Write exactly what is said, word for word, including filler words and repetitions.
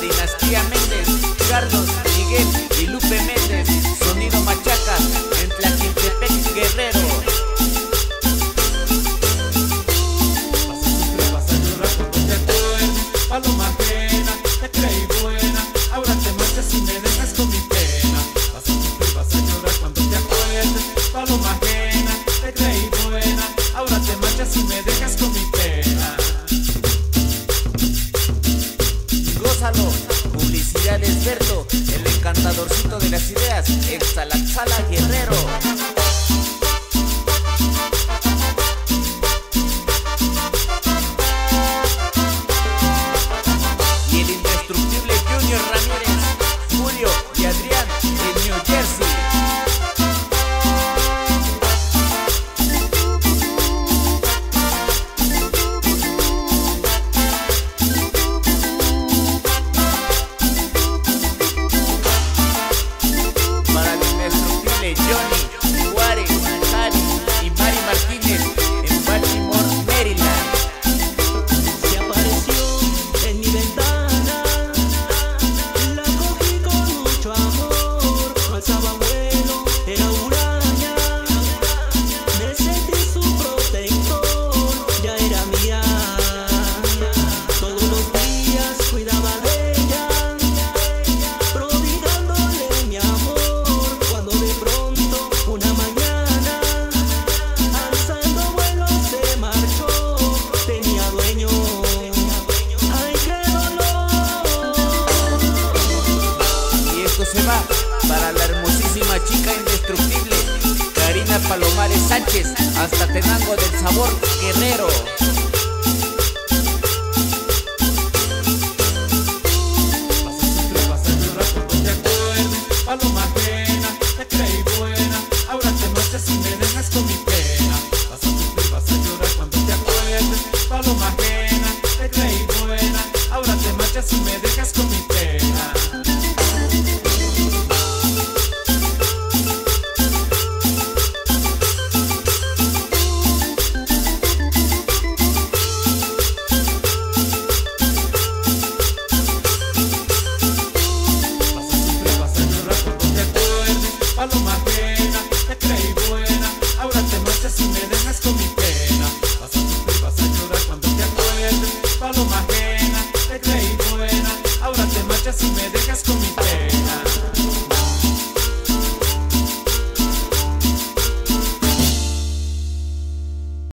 dinastía Méndez, Carlos, Miguel y Lupe Méndez. Sonido Machaca en Tlaquiltepec, Guerrero. Vas a llorar cuando te acuerdes, paloma ajena, te creí buena, ahora te marchas y me dejas con mi pena. Vas a sufrir, vas a llorar cuando te acuerdes, paloma ajena, te creí buena, ahora te marchas y me dejas con mi pena. Gózalo, publicidades Berto, el encantadorcito de las ideas, el Salaxala Guerrero. Y el indestructible Junior Ramírez, Julio y Adrián en New Jersey. Johnny, Juárez, Javi y Mari Martínez en Baltimore, Maryland. Se apareció en mi ventana, la cogí con mucho amor, no alzaba vuelo, era huraña, me sentí su protector, ya era mía. Todos los días cuidaba de ella, prodigándole mi amor, cuando de pronto una mañana, alzando vuelo se marchó, tenía dueño, ay qué dolor. Y esto se va para la hermosísima chica indestructible Karina Palomares Sánchez, hasta Tenango del Sabor, Guerrero. Vas a sufrir, vas a llorar cuando te acuerdes, paloma ajena, te creí buena, ahora te marchas y me dejas con mi pena. Vas a sufrir, vas a llorar cuando te acuerdes, paloma ajena, te creí buena, ahora te marchas y me dejas con mi pena. Vas a sufrir, vas a llorar cuando te acuerdes, paloma ajena.